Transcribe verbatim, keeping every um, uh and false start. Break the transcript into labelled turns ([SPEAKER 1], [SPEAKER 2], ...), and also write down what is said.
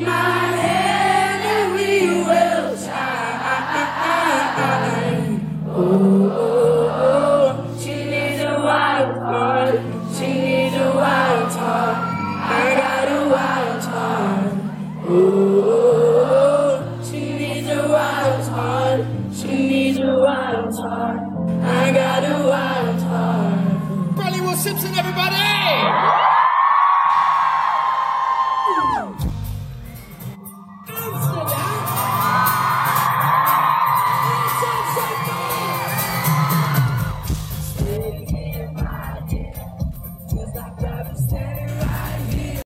[SPEAKER 1] my hand and we will shine. Oh, oh, oh, she needs a wild card. She needs a wild card. I got a wild card. Oh, oh, oh, she needs a wild card. She needs a wild card. I got a wild card.
[SPEAKER 2] Bradley Will Simpson, everybody!